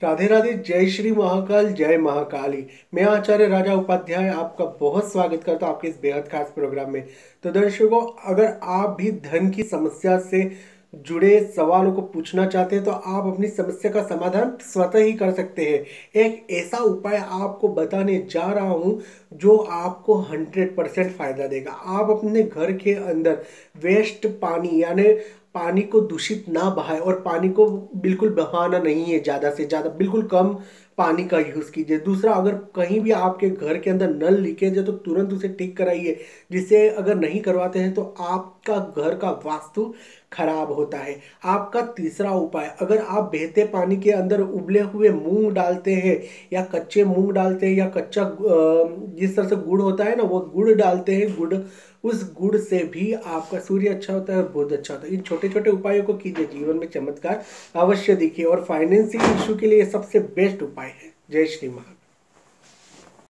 राधे राधे। जय श्री महाकाल, जय महाकाली। मैं आचार्य राजा उपाध्याय आपका बहुत स्वागत करता हूँ आपके इस बेहद खास प्रोग्राम में। तो दर्शकों, अगर आप भी धन की समस्या से जुड़े सवालों को पूछना चाहते हैं तो आप अपनी समस्या का समाधान स्वतः ही कर सकते हैं। एक ऐसा उपाय आपको बताने जा रहा हूँ जो आपको 100% फायदा देगा। आप अपने घर के अंदर वेस्ट पानी यानी पानी को दूषित ना बहाए, और पानी को बिल्कुल बहाना नहीं है, ज़्यादा से ज़्यादा बिल्कुल कम पानी का यूज़ कीजिए। दूसरा, अगर कहीं भी आपके घर के अंदर नल लीकेज है तो तुरंत उसे ठीक कराइए। जिसे अगर नहीं करवाते हैं तो आपका घर का वास्तु खराब होता है। आपका तीसरा उपाय, अगर आप बहते पानी के अंदर उबले हुए मूंग डालते हैं या कच्चे मूंग डालते हैं या कच्चा जिस तरह से गुड़ होता है ना, वो गुड़ डालते हैं, गुड़, उस गुड़ से भी आपका सूर्य अच्छा होता है और बहुत अच्छा होता है। इन छोटे छोटे उपायों को कीजिए, जीवन में चमत्कार अवश्य दिखिए। और फाइनेंशियल इशू के लिए सबसे बेस्ट उपाय है। जय श्री महाकाल।